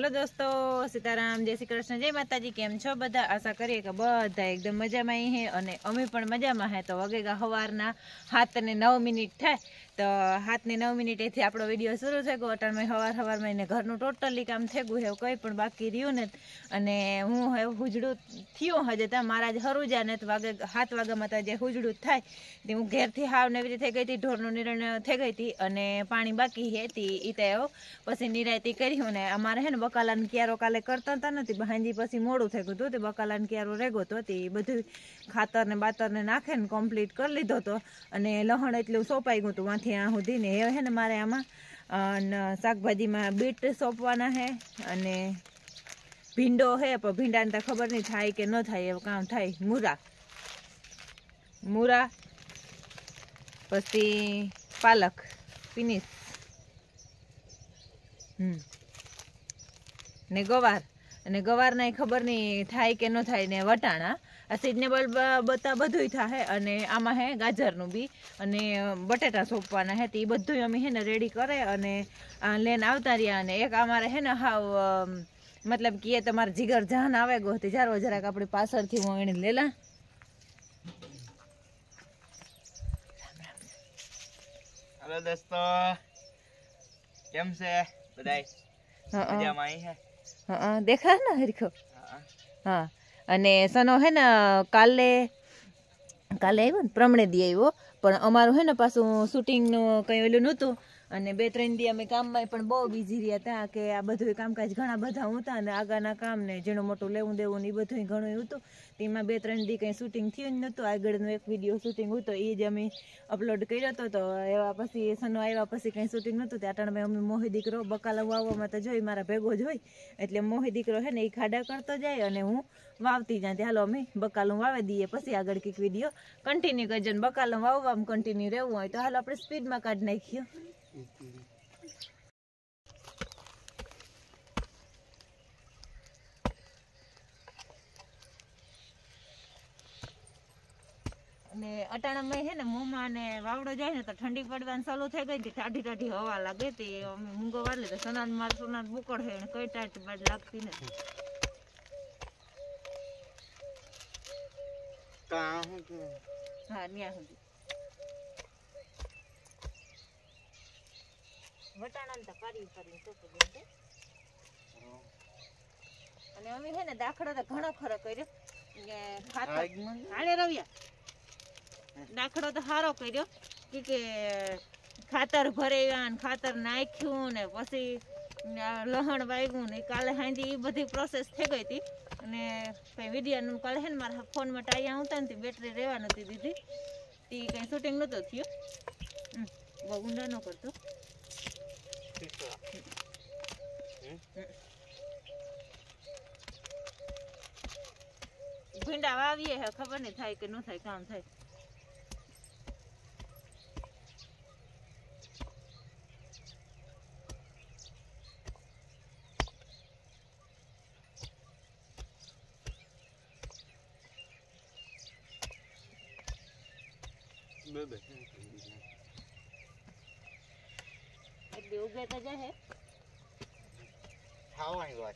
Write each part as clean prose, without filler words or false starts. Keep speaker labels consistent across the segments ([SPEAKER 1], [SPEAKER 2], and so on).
[SPEAKER 1] Hello दोस्तों, सीताराम, जय श्री कृष्ण, जय माताजी। केम छो बधा? आशा करिए कि बधा एकदम मजा में है अने अमे पण मजा में है। तो वगेगा सवारना 7:09 थाय तो 7:09 थी आपणो विडियो शुरू थई गयो। अटाण में सवार में ने घरनुं टोटली काम थई गयुं है, कंई पण बाकी रह्युं ने। अने हूँ हे हुजड़ुं थयुं हजे ता मारा ज हरुजा ने वागे 7 वाग्यामां तो जे हुजड़ुं थाय ते हूँ घेरथी हाव नेवरी थई गई थी। ढोरनुं निरण थई गई थी अने पाणी बाकी है ती ई तो पछी निरायती कर्युं ने अमारे है ने बकालाने क्यारो काले करता था ने हांजी पछी मोडुं थई गयुं ते बकालाने क्यारो रेगो तो ते बधुं खातर ने बातर ने नाखे ने कम्प्लीट कर लीधो तो अने लहण एटलुं सोपाई गयुं तो वांथी आ सुधी ने हे ने मारे आमां शाकभाजी में बीट सोंपवाना है अने भींडो है पण भींडाने तो खबर नहीं थाय के न थाय एवुं काम थाय। मूरा पछी पालक फिनिश ने गवार अने गवारना खबर नहीं थाय के न थाय ने वटाणा आ सीजनेबल बता बधुंय थाय अने आमां है गाजरनुं बी अने बटेटा सोंपवाना है ते बधुंय अमे है ने रेडी करे अने लेन आवता रह्या। अने एक अमारे है ने हाव मतलब कि तमारे जिगर जान आवे गो ते जारो जराक आपणी पाछळथी हूँ एने लेला।
[SPEAKER 2] हेलो दोस्तों, केम छे बधाय? मजामां है?
[SPEAKER 1] हाँ देखा ना हरखो। हाँ अने सनो है ने काले आव्यो ने प्रमणे दी आव्यो पण अमारुं है ने पाछुं शूटिंग नुं कई ओલું नहोतुं अने 2-3 दी अमे काम में पण बहु बिजी रह्या हता के आ बधुं कामकाज घणा बधा हता अने आगाना काम ने झीणुं मोटुं लेवुं देवुं ने बधुं घणुं हतुं तेमां 2-3 दी कई शूटिंग थयुं ज नहोतुं। आगळनो एक विडियो शूटिंग हतो ए ज अमे अपलोड कर्यो हतो तो एवा पछी सनो आव्या पछी कई शूटिंग नहोतुं ते अटाणे में अमे मोही दीकरो बकाला वाववामां तो जोई मारा भेगो ज होय एटले मोही दीकरो है ने ए खाडा करतो जाय अने हूँ वावती जाय ते हालो अमे बकालुं वावी दीए पछी आगळ कंईक विडियो कंटिन्यू करजो। बकालुं वाववामां कंटिन्यू रहेवुं होय तो हालो आपणे स्पीड में काढी नाखीए। ने अटाणा में है ने मुँह में वावड़ो जाए ने तो ठंडी पड़वानी चालू थई गई थी, टाढी टाढी हवा लागे ते अमे मूंगो वार लीधो। सनान मार सोनान बुकड़ है ने कई टाट बाट लागती नहीं।
[SPEAKER 2] कहाँ हूँ तू?
[SPEAKER 1] हाँ न्या सुधी वटाणाने तो पारी सोंपी दे अने अमे है ने दाखड़ो तो घणो खरो कर्यो के खातर हाले रव्या दाखड़ो तो हारो कर्यो के खातर भरेव्या ने खातर नाख्युं ने पछी लहण वाव्युं ने काले हांजी ई बधी प्रोसेस थई गई थी अने कई विडियो काले है ने मारा फोन में टाया होता ने बेटरी रेवा नती दीधी ती कई शूटिंग नहोतुं थयुं। बहु ऊंडा न करतो भींडा वावीए है खबर नहीं थाय के न थाय काम थाय। उगे तो जाए
[SPEAKER 2] खावानी बात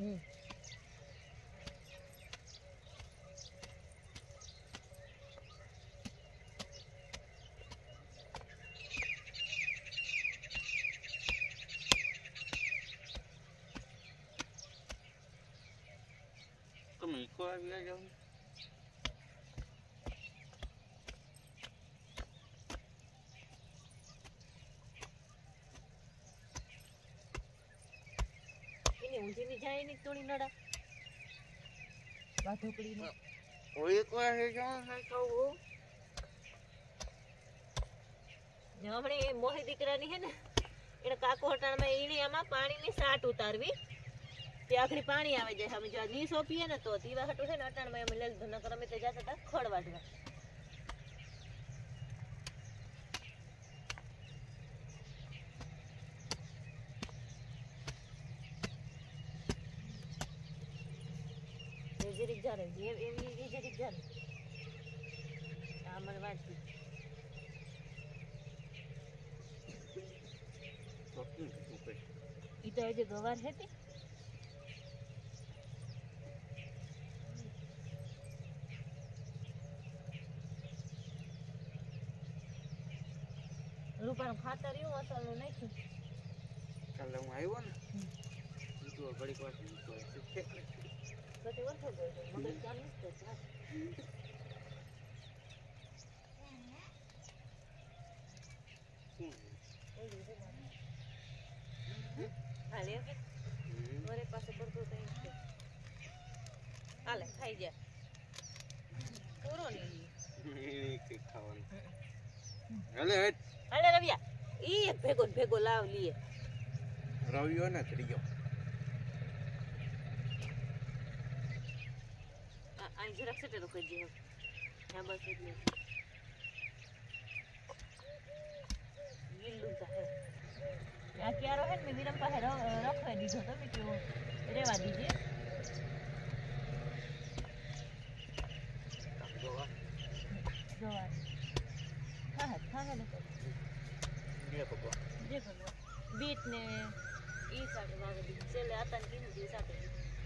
[SPEAKER 2] तो मैं को आ गया जाऊं
[SPEAKER 1] ऊंची जाए नहीं तोड़ी नड़ा बात ढोकड़ी में
[SPEAKER 2] ओए को है जाऊं है तो वो
[SPEAKER 1] हमणे मोही दीकरानी है ने एने काको हटाण में ईणी आमा पाणी ની સાટ ઉતારવી તે આખરી પાણી આવે જાય અમે જો ની સોપીએ ને તો દીવા હટુ છે ને અટાણ માં અમે લેલ ધન કરમે તે જાતા તા ખડ વાડવા जरीक जा रही है ये जरीक जा रही आ मन वाटी ઈ તો જે ગવાર હતી રૂપાનું ખાતર એવું અસલનું નાખ્યું.
[SPEAKER 2] કાલે હું આવ્યો ને તો ઘડીક વાર
[SPEAKER 1] બધી વરસાદ હોય તો મગજ ચાલુ જ થાય. હાલે કે વરે પાસે પડતું તો એમ છે. હાલે ખાઈ જા પૂરો નહીં
[SPEAKER 2] કઈ ખાવાનું હાલે હેટ
[SPEAKER 1] હાલે રવિયા ઈ એક ભેગો ને ભેગો લાવ લીએ
[SPEAKER 2] રવિયો ને ચડી ગયો
[SPEAKER 1] આ જરાક સેટે તો કરી દે હા બસ એટલે ગીલું થાય આ ક્યારો હે ને વિરમ પાસે રખવા દીધો તો મેં કેવું રેવા દીજે
[SPEAKER 2] જોવા
[SPEAKER 1] જોવા હા ને
[SPEAKER 2] જે ભગવાન
[SPEAKER 1] જે ભગવાન બીટ ને ઈ સાથે વાગે દીધું છેલ્લે હતા ને કીધું ઈ સાથે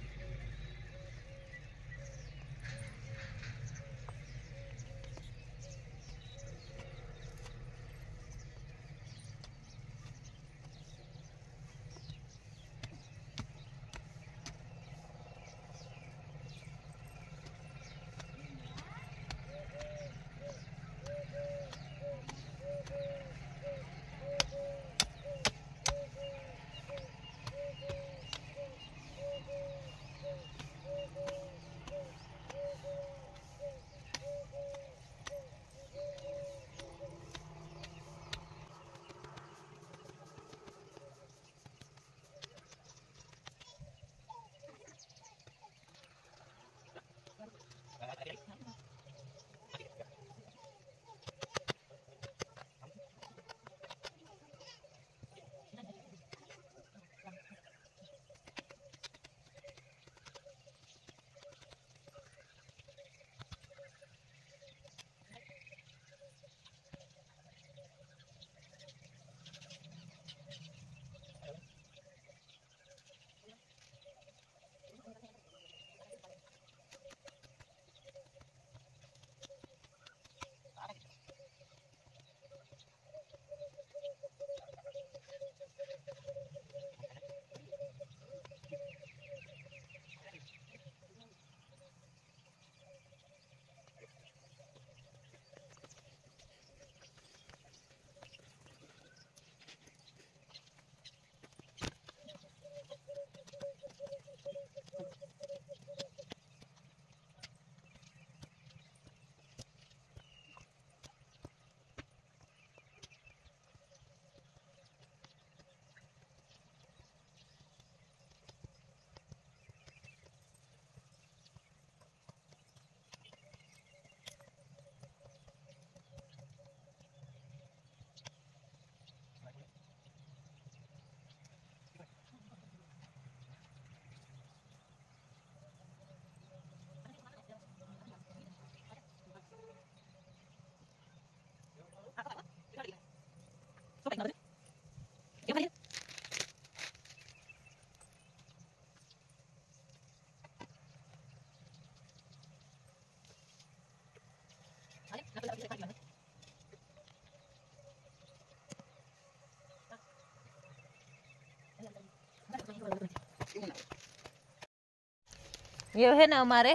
[SPEAKER 1] ये है ना हमारे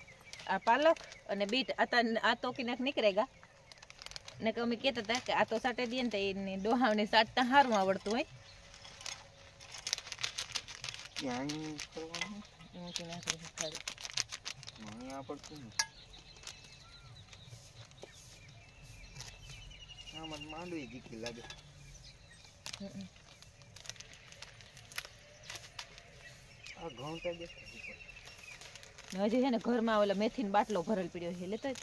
[SPEAKER 1] आ पालक અને બીટ આ તો કિનાક નીકળેગા ને કે અમે કહેતા હતા કે આ તો સાટે દઈએ ને તો એને ડોહાવને સાટતા સારું આવડતું હોય
[SPEAKER 2] ક્યાં કરવાનું
[SPEAKER 1] હું કે ના કરું ખરું
[SPEAKER 2] મને આવડતું ને આ મને માંડવી જીકી લાગે આ ઘઉં તો દેખાય
[SPEAKER 1] હજી છે ને ઘરમાં ઓલા મેથીનો બાટલો ભરેલ પડ્યો છે લેતો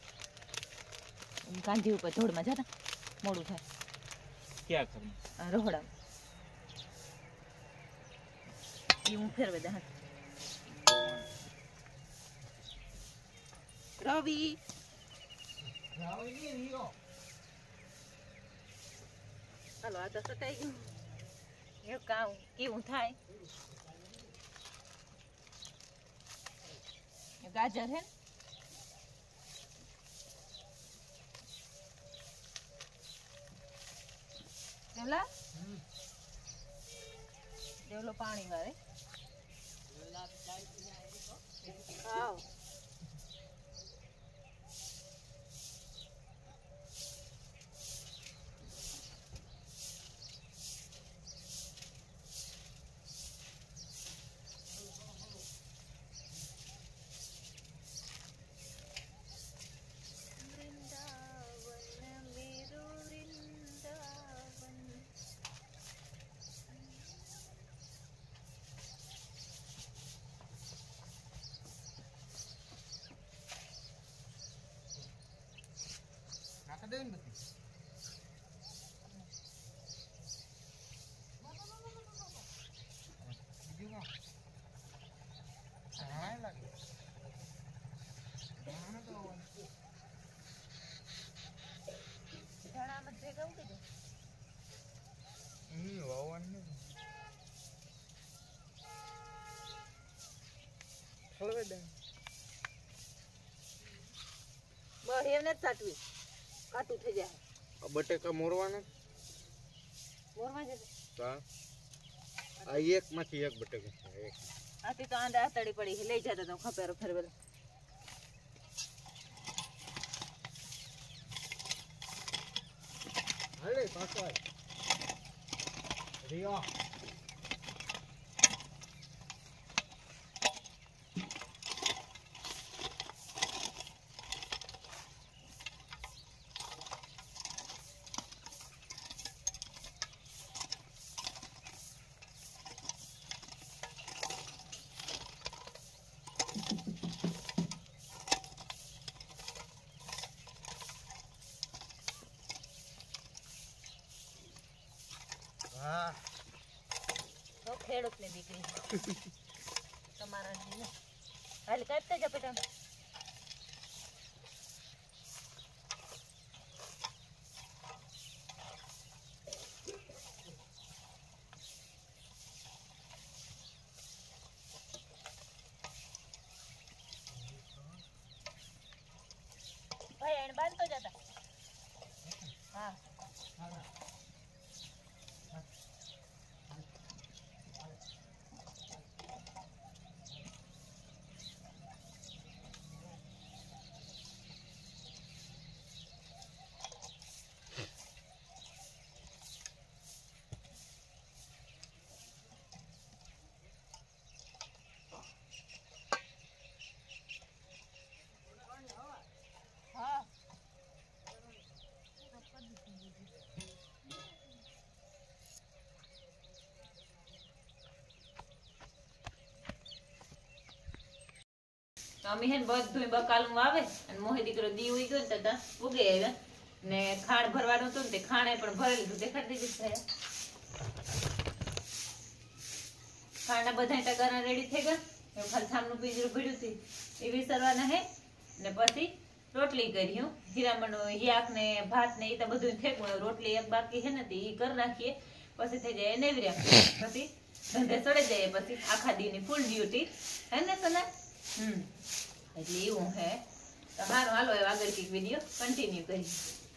[SPEAKER 1] ગાંધી ઉપર ધોળમાં જતા મોડું થાય
[SPEAKER 2] ક્યાં કરું
[SPEAKER 1] રોહડા એ હું ફેરવે દે હાથ રવિ હાલો આ તો સટાઈ ગયું એવું કામ કેવું થાય ગાજર હે દેવલા દેવલો પાણી વારે આવ
[SPEAKER 2] નાખી દે ને બધી. બીજું કાં? હા, લાગે. હા, તો
[SPEAKER 1] ધાણામાં ભેગા ઉડી જાય
[SPEAKER 2] વાવવાનું નથી. હળવે દે.
[SPEAKER 1] બસ એમને જ સાટવી કાટું થઈ જાય
[SPEAKER 2] બટેકા મોરવાના
[SPEAKER 1] મોરમાં જશે
[SPEAKER 2] હા આ એક માંથી એક બટેકા છે એક
[SPEAKER 1] આથી તો આંડા આતડી પડી લઈ જતા તો ખપેરો ફેરવેલો
[SPEAKER 2] હાલે પાછો આય રિયો
[SPEAKER 1] તો ખેડૂત ને દીકરી તમારા જીને હાલ કાપતા જ પેટા ભાઈ એને બાંધતો જતા હા અમે હે બધું બકાલું આવે અને મોહે દીકરો દી ઉઈ ગયો ને તા ઉગે આવ્યા ને ખાણ ભરવાનું હતું ને તે ખાણે પણ ભરી લીધું દેખાડી દીધું ખાણા બધા ટકાના રેડી થઈ ગયા એવું ખાલી સામનું પીજરું ભર્યું હતું એ વિસરવાના હે ને પછી રોટલી કર્યું હીરામણ યાક ને ભાત ને એ તો બધું ફેંકવું રોટલી એક બાકી છે ને એ કરી નાખીએ પછી થઈ જાય નેવર્યા પછી ધંધે ચડે જાય પછી આખા દી ની ફૂલ ડ્યુટી હે ને સના એટલે એવું હે તો હારું હાલો હવે આગળ કઈક વિડીયો કન્ટિન્યુ કરી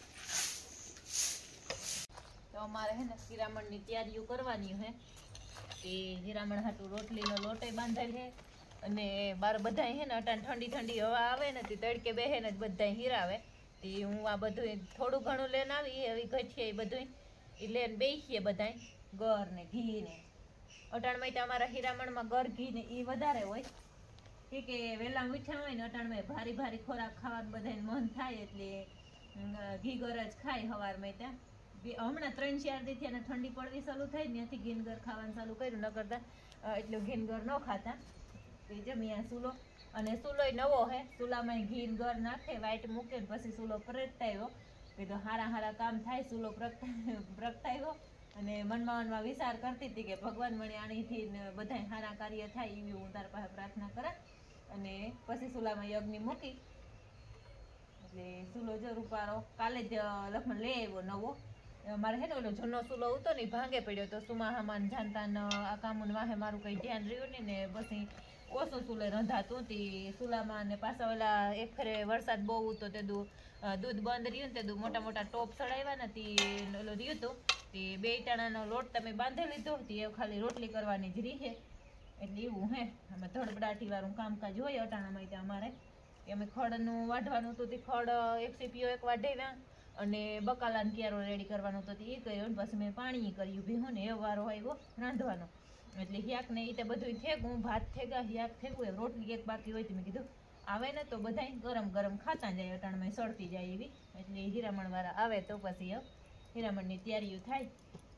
[SPEAKER 1] તો અમારે હે ને હીરામણ ની તૈયારીઓ કરવાની હે કે હીરામણ હાટું રોટલીનો લોટે બાંધેલ છે અને બાર બધા હે ને અટાણ ઠંડી ઠંડી હવા આવે ને તે તડકે બેહે ને બધા હીરાવે તે હું આ બધું થોડું ઘણું લઈને આવી એવી ઘટીએ બધું એ લઈને બેસીએ બધા ગર ને ઘી ને અટાણમાં તો અમારા હીરામણમાં ગર ઘી ને એ વધારે હોય કે વેલા મીઠા હોય ને અટાણમાં ભારી ભારી ખોરાક ખાવાનું બધાને મન થાય એટલે ઘી ગર જ ખાય સવારમાં ત્યાં હમણાં 3-4 દી થી ઠંડી પડવી ચાલુ થઈ ત્યાંથી ઘીનગર ખાવાનું ચાલુ કર્યું ન કરતા એટલું ઘીનગર ન ખાતા જમ્યા સૂલો અને સૂલો નવો હે સૂલામાં ઘીનગર નાખે વાઈટ મૂકે ને પછી સૂલો પ્રગટાવ્યો કીધું હારા કામ થાય સૂલો પ્રગટાવ્યો અને મનમાં વિચાર કરતી હતી કે ભગવાન મને આણીથી બધા સારા કાર્ય થાય એવી હું તારા પાસે પ્રાર્થના કરા અને પછી સૂલામાં યજ્ઞ મૂકી એટલે સૂલો જો રૂપારો કાલે જ લખમણ લઈ આવ્યો નવો મારે હે ને ઓલો જૂનો સૂલો હતો ને ભાંગે પડ્યો તો સુમાહામાન જાણતા આ કામુન વાહે મારું કઈ ધ્યાન રહ્યું ને પછી ઓછું સૂલે રંધાતું તે સૂલામાં ને પાછા ઓલા એક ફેરે વરસાદ બહુ હતો તે દૂધ બંધ રહ્યું ને તે મોટા મોટા ટોપ ચડાવ્યા ને તે ઓલો રહ્યું હતું તે 2 ટાણાનો લોટ તમે બાંધી લીધો તે ખાલી રોટલી કરવાની જ રહી છે એટલે એવું હે આમાં ધડબડાટી વાળું કામકાજ હોય અટાણામાં ત્યાં અમારે અમે ખડનું વાઢવાનું હતું તે ખડ એક સીપીઓ એક વાઢેવ્યા અને બકાલાને ક્યારો રેડી કરવાનું હતું એ કર્યું ને પછી મેં પાણી કર્યું ભીહું ને એ વારો આવ્યો રાંધવાનો એટલે હિયાક ને એ બધું થેગું ભાત થેગા હિયાક થેગું રોટલી એક બાકી હોય તો મેં કીધું આવે ને તો બધા ગરમ ગરમ ખાતા જાય અટાણમાં સળતી જાય એવી એટલે હીરામણ વાળા આવે તો પછી હીરામણની તૈયારીઓ થાય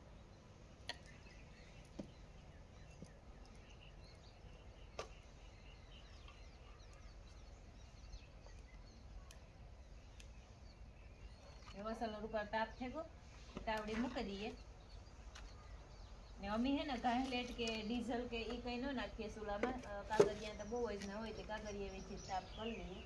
[SPEAKER 1] મસાલો રૂપા તાપ થેગો તાવડી મૂકી દઈએ ને અમે હે ને ઘાયલેટ કે ડીઝલ કે એ કઈ ન નાખીએ ચૂલામાં કાગળિયા તો બહુ જ ના હોય તે કાગળિયા વેચી તાપ કરી લઈએ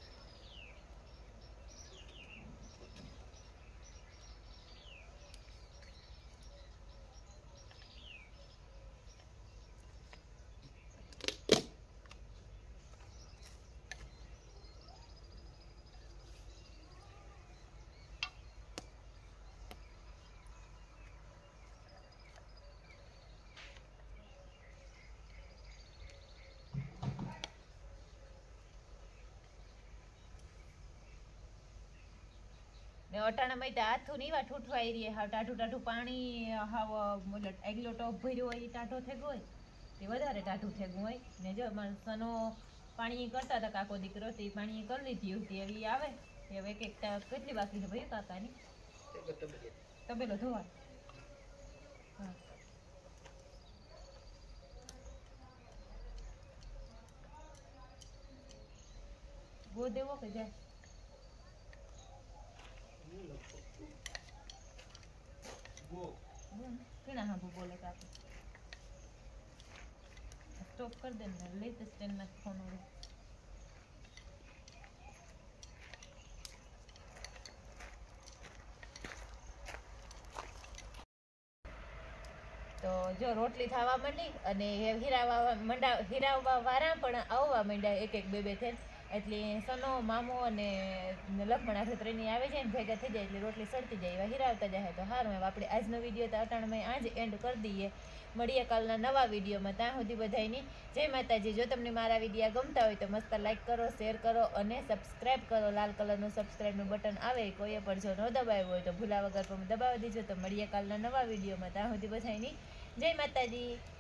[SPEAKER 1] ને અટાણામાં તો હાથું નીવા ઠૂઠવાઈ રહી હાવ ટાઢું ટાઢું પાણી હાવ આગલો ટોપ ભર્યો હોય એ ટાઢો થેગો હોય તે વધારે ટાઢું થેગું હોય ને જો મારો સનો પાણી કરતા હતા કાકો દીકરો તે પાણી કરી લીધી હતી એવી આવે હવે એક કેટલી બાકી છે ભાઈ કાકાની તબેલો ધોવા હા ગો દેવો કે જાય કેના હા બોલે કાપે સ્ટોપ કર દે ને લેતે સ્ટેન્ડ માં ફોન ઓળો તો જો રોટલી થવા માંડી અને હીરાવવા વાળા પણ આવવા માંડ્યા એક બે થઈને એટલે સનો મામો અને લખમણ આખરે ત્રણેય આવે છે ને ભેગા થઈ જાય એટલે રોટલી સડતી જાય એવા હીરાવતા જાય તો સારું એમ આપણે આજનો વિડીયો તો અટાણમાં આજ એન્ડ કરી દઈએ મળીએ કાલના નવા વિડીયોમાં ત્યાં સુધી બધાયની જય માતાજી જો તમને મારા વિડીયો ગમતા હોય તો મસ્ત લાઈક કરો શેર કરો અને સબસ્ક્રાઈબ કરો લાલ કલરનું સબસ્ક્રાઈબનું બટન આવે કોઈએ પણ જો ન દબાવ્યું હોય તો ભૂલા વગર પણ દબાવી દેજો તો મળીએ કાલના નવા વિડીયોમાં ત્યાં સુધી બધાયની જય માતાજી